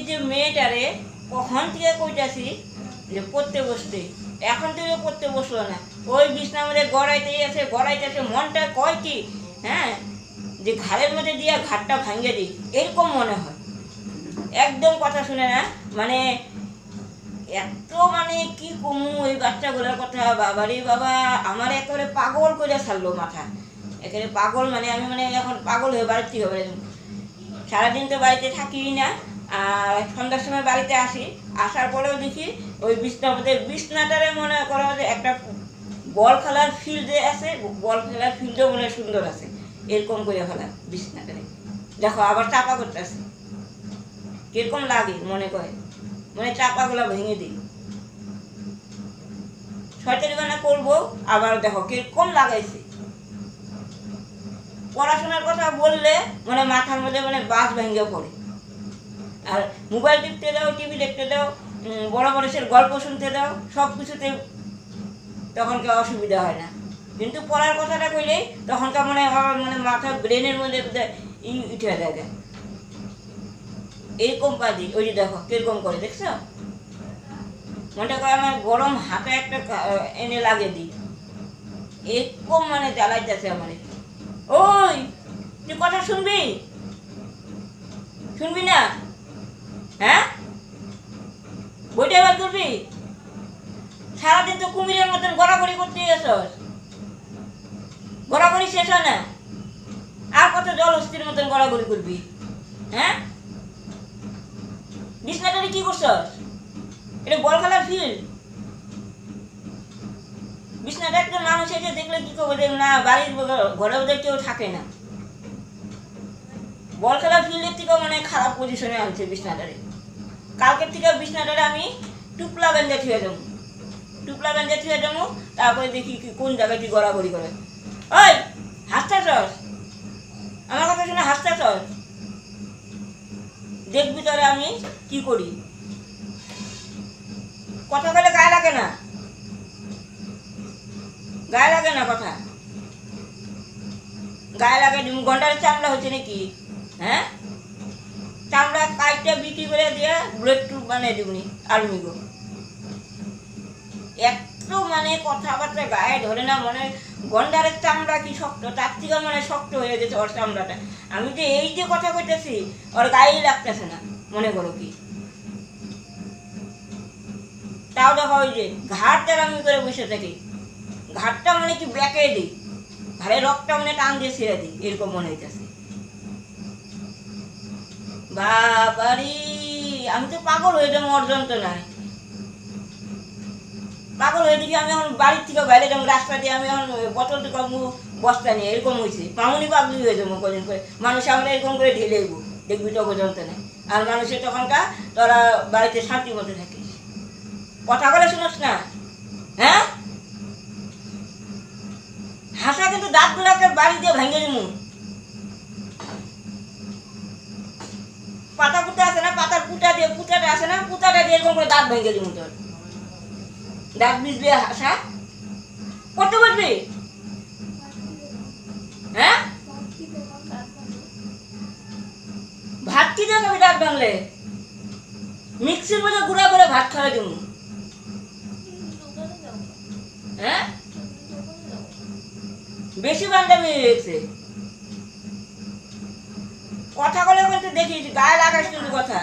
যে মেয়েটারে কখন থেকে কইতাছি যে পড়তে বসতে, এখন থেকে পড়তে বসলো না, ওই বিছনার মধ্যে গড়াইতেছে মনটা কয় কি হ্যাঁ যে ঘাড়ের মধ্যে দিয়ে ঘাটটা ভাঙিয়ে দিই এরকম মনে হয়। একদম কথা শুনে না, মানে এত মানে কি কমু ওই বাচ্চাগুলোর কথা, বাবারে বাবা আমার একেবারে পাগল করে ছাড়লো মাথা, একেবারে পাগল, মানে আমি মানে এখন পাগল হয়ে বাড়ির থেকে বেড়ে সারাদিন তো বাড়িতে থাকি না, আর সন্ধ্যার সময় বাড়িতে আসি, আসার পরেও দেখি ওই বিছনাটারে মনে করা যে একটা বল খেলার ফিল্ডে আছে, বল খেলার ফিল্ডও মনে সুন্দর আছে, এরকম করে ফেলা বিছনাটারে। দেখো আবার চাপা করতে আছে, কিরকম লাগে মনে করে, মানে চাপাগুলো ভেঙে দিই, শয়তানিবানা করবো, আবার দেখো কিরকম লাগাইছে। পড়াশোনার কথা বললে মানে মাথার মধ্যে মানে বাস ভেঙে পড়ে, আর মোবাইল টিপতে দাও, টিভি দেখতে দাও, বড় মানুষের গল্প শুনতে দাও, সব কিছুতে তখনকার অসুবিধা হয় না, কিন্তু পড়ার কথাটা কইলেই তখনকার মানে মানে মাথার ব্রেনের মধ্যে উঠে যায় এরকম পাজি। ওই যে দেখো কিরকম করে, দেখছো মনটা করে আমার গরম হাতে একটা এনে লাগিয়ে দিই, এরকম মানে জ্বালাইতেছে আমার। ওই তুই কথা শুনবি শুনবি না, হ্যাঁ বইটা এবার করবি, সারাদিন তো কুমিরের মতন গড়াগড়ি করতে গেছস, গড়াগড়ি শেষ হয় না, আর কত জল অস্থির মতন গড়াগড়ি করবি, হ্যাঁ বিছনাটারে কি করছস, এটা বল খেলার ফিল্ড, বিছনাটা একটা মানুষ এসে দেখলে কি করবো না, বাড়ির ঘরে ওদের কেউ থাকে না, বল খেলার ফিল্ডের থেকেও মানে খারাপ পজিশনে আনছে বিছনাটারে। কালকের থেকে বিছনাটারে আমি টুপলা বেঁধে থুয়ে যাবো, টুপলা বেঁধে থুয়ে যাবো, তারপরে দেখি কোন জায়গায় তুই গড়াগড়ি করে। ওই হাসতেছস, আমার কথা শুনে হাসতেছস, দেখবি তাহলে আমি কি করি, কথা বলে গায়ে লাগে না, গায়ে লাগে না কথা, গায়ে লাগে ঘন্টার চামড়া হচ্ছে নাকি, হ্যাঁ চামড়া কাইটটা বিক্রি করে দিয়ে ব্লেড টুপ বানিয়ে দিবনি আলমি গো, এত মানে কথাবার্তা গায়ে ধরে না, মনে গন্ডারের চামড়া কি শক্ত, তার থেকে মানে শক্ত হয়ে গেছে ওর চামড়াটা, আমি যে এই যে কথা কইতেছি ওর গায়েই লাগতেছে না, মনে করো কি। তাও দেখো ওই যে ঘাটটা আমি করে বসে থাকি, ঘাটটা মানে কি ব্যাকে দিই, ঘাড়ে রক্তটা মানে টান দিয়ে ছেড়ে দিই, এরকম মনে হইতেছে। বাবারি আমি তো পাগল হয়ে যাবো, ওর যন্ত্রণায় পাগল হয়ে দেখি আমি এখন বাড়ির থেকে বাইরে যাবো, রাস্তা দিয়ে আমি এখন বোতল থেকে বস্তা নিয়ে এরকম হয়েছে, মামুনি পাগলি হয়ে যাবো কদিন করে, মানুষ আমরা এরকম করে ঢেলে দেবো, দেখবি তো যন্ত্রণায়, আর মানুষের তখনকার তোরা বাড়িতে শান্তি মতো থাকিস, কথা বলে শুনোস না, হ্যাঁ হাসা কিন্তু দাঁতগুলোকে বাড়ি দিয়ে ভেঙে দিমু, পাতা পুতা আছে না, পাতার পুতাটা আছে না, পুতাটা দিয়ে এরকম করে দাঁত ভেঙে দিমু, তোর দাঁত বিজবে হাসা করতে পারবি, হ্যাঁ ভাত কি দিয়ে খাবি দাঁত ভাঙলে, মিক্সির মধ্যে গুঁড়া করে ভাত খাওয়া দিমু, হ্যাঁ বেশি বান্ধাবি হয়েছে, কথা বলে বলতে দেখিস গায়ে লাগাস কিন্তু কথা,